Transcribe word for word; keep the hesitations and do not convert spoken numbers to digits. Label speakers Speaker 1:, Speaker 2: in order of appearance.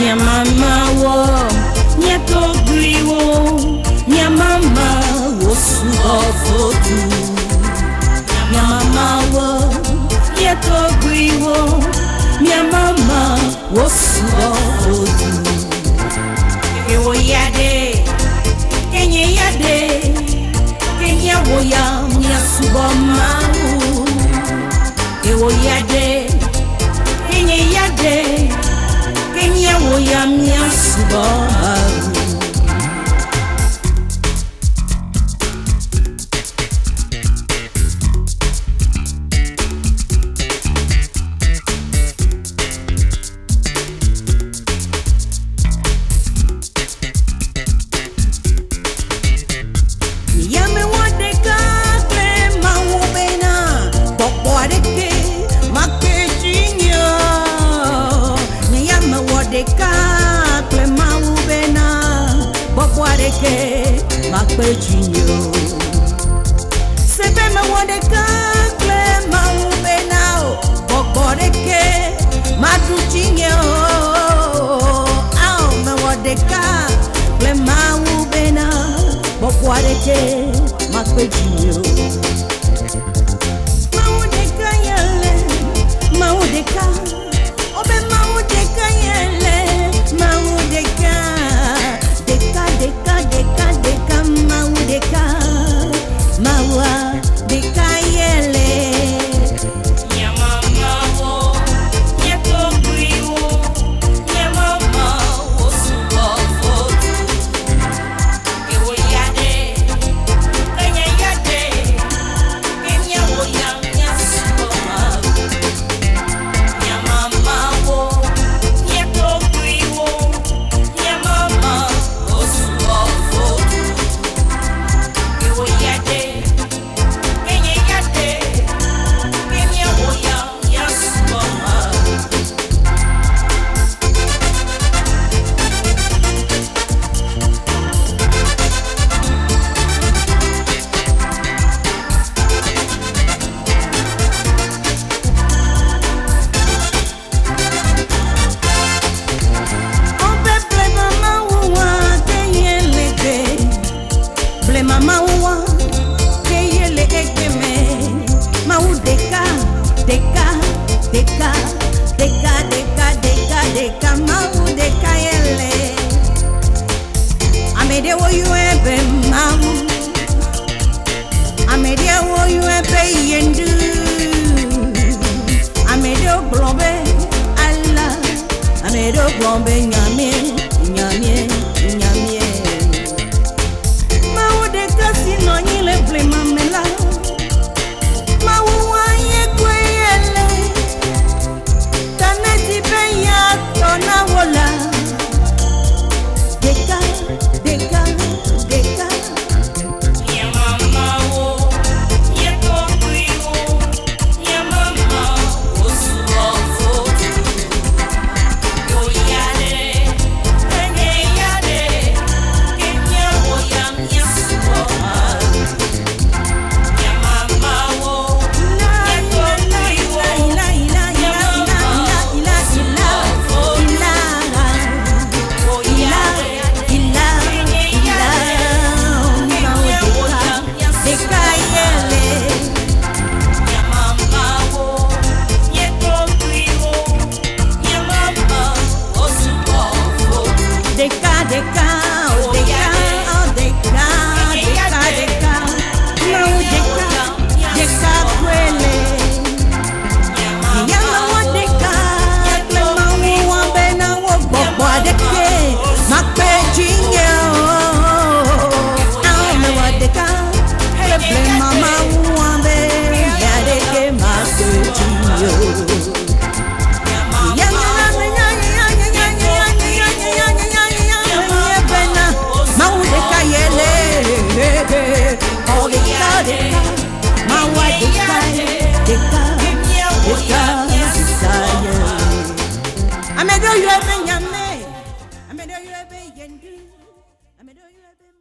Speaker 1: Nya mama wo, nya togri wo, nya mama wo subo fotu. Nya mama wo, nya togri wo, nya mama wo subo fotu. Ewo yade, kenye yade, kenya wo ya nya subo mau. Ewo yade, kenye yade. Kenya wo ya mia subo ya me wade ka kle ma wo bena popo adeke maketinyo de ka kle mau bena bokware ke makpejinyo sebe me wode ka kle mau bena bokware ke maduchinyo au me wode ka kle mau bena bokware ke makpejinyo mau de ka yele mau de ka obe mau de ka yele mau deka deka deka deka deka mau deka maua deka yele nya mama wo nya togri wo nya mama wo subo fotu ewo yade kenya yade kenya wo ya nya subo nya mama wo nya togri wo nya mama wo subo fotu ewo yade kenya yade kenya wo ya nya subo obe ple mama wa ke yele be ple mama wa ke yele ekeme mau deka deka deka deka deka deka deka mau deka yele amede wo you ebe mau amede wo you ebe yendu amede blombe alla amede blombe nyame nyame nyame mau deka sino nyile ple mamela mau wa ye kwele taneti be ya tona wola deka deka deka nya mama wo nya togri wo nya mama wo subo fotu yo yade kenya yade kenya wo ya nya subo nya mama wo nya togri wo ila ila ila ila ila ila ila wo yade ila ila kenya wo ya nya deka yele nya mama wo nya togri wo nya mama wo subo fotu deka deka oh deka oh deka deka deka mau deka deka kwele nya mau deka kle mau wa bena wo bobo deke makpejinyo au me wa deka kle ple mama wa be ya deke makpejinyo ya nya nya nya nya nya nya nya nya nya nya bena mau deka yele oh deka deka mau deka deka deka saya amedo you ebe nyame amedo you ebe yendu amedo you ebe